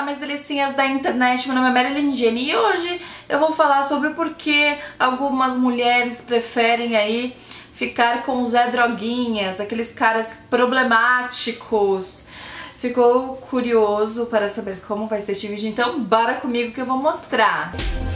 mais delicinhas da internet, meu nome é Marilyn Jenny e hoje eu vou falar sobre por que algumas mulheres preferem aí ficar com Zé Droguinhas, aqueles caras problemáticos. Ficou curioso para saber como vai ser este vídeo? Então bora comigo que eu vou mostrar.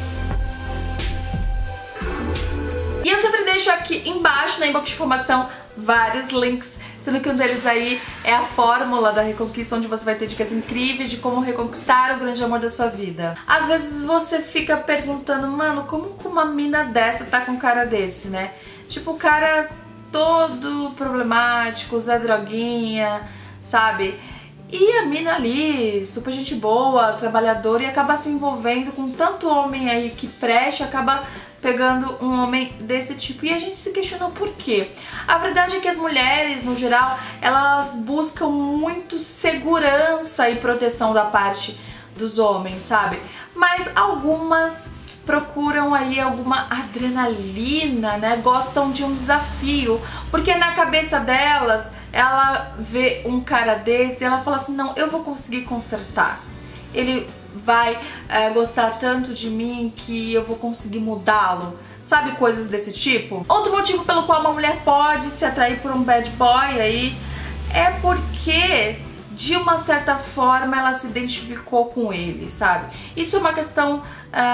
E eu sempre deixo aqui embaixo na inbox de informação vários links, sendo que um deles aí é a fórmula da reconquista, onde você vai ter dicas incríveis de como reconquistar o grande amor da sua vida. Às vezes você fica perguntando, mano, como uma mina dessa tá com um cara desse, né? Tipo, o cara todo problemático, Zé Droguinha, sabe? E a mina ali, super gente boa, trabalhadora, e acaba se envolvendo com tanto homem aí que presta, acaba pegando um homem desse tipo. E a gente se questiona por quê. A verdade é que as mulheres, no geral, elas buscam muito segurança e proteção da parte dos homens, sabe? Mas algumas procuram aí alguma adrenalina, né? Gostam de um desafio, porque na cabeça delas, ela vê um cara desse e ela fala assim, não, eu vou conseguir consertar. Ele vai gostar tanto de mim que eu vou conseguir mudá-lo. Sabe, coisas desse tipo? Outro motivo pelo qual uma mulher pode se atrair por um bad boy aí é porque, de uma certa forma, ela se identificou com ele, sabe? Isso é uma questão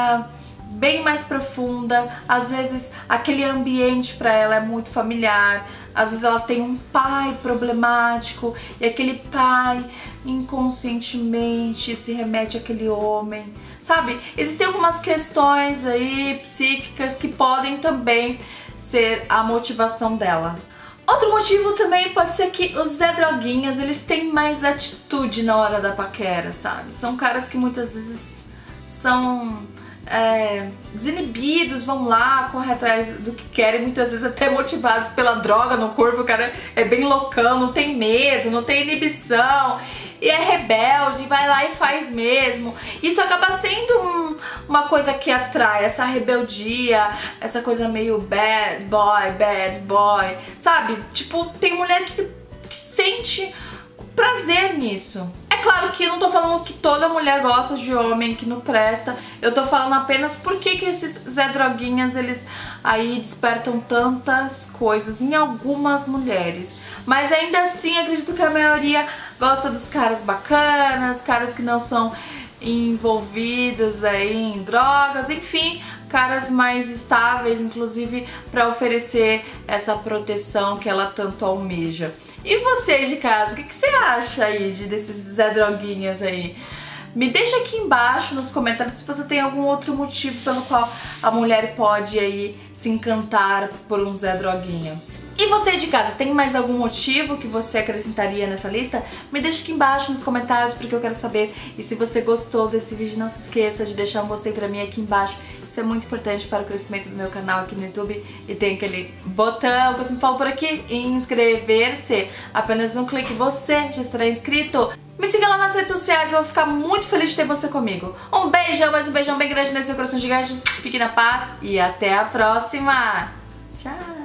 bem mais profunda. Às vezes aquele ambiente pra ela é muito familiar, às vezes ela tem um pai problemático e aquele pai inconscientemente se remete àquele homem, sabe? Existem algumas questões aí psíquicas que podem também ser a motivação dela. Outro motivo também pode ser que os Zé Droguinhas, eles têm mais atitude na hora da paquera, sabe? São caras que muitas vezes são desinibidos, vão lá, correr atrás do que querem, muitas vezes até motivados pela droga no corpo. O cara é bem loucão, não tem medo, não tem inibição e é rebelde, vai lá e faz mesmo. Isso acaba sendo uma coisa que atrai, essa rebeldia, essa coisa meio bad boy, sabe? Tipo, tem mulher que sente prazer nisso. É claro que eu não tô falando que toda mulher gosta de homem que não presta, eu tô falando apenas por que esses Zé Droguinhas, eles aí despertam tantas coisas em algumas mulheres. Mas ainda assim, acredito que a maioria gosta dos caras bacanas, caras que não são envolvidos aí em drogas, enfim, caras mais estáveis, inclusive para oferecer essa proteção que ela tanto almeja. E você de casa, o que você acha aí desses Zé Droguinhas aí? Me deixa aqui embaixo nos comentários se você tem algum outro motivo pelo qual a mulher pode aí se encantar por um Zé Droguinha. E você de casa, tem mais algum motivo que você acrescentaria nessa lista? Me deixa aqui embaixo nos comentários porque eu quero saber. E se você gostou desse vídeo, não se esqueça de deixar um gostei pra mim aqui embaixo. Isso é muito importante para o crescimento do meu canal aqui no YouTube. E tem aquele botão que eu sempre falo por aqui, inscrever-se. Apenas um clique, você já estará inscrito. Me siga lá nas redes sociais, eu vou ficar muito feliz de ter você comigo. Um beijão, mais um beijão bem grande nesse seu coração gigante. Fique na paz e até a próxima. Tchau!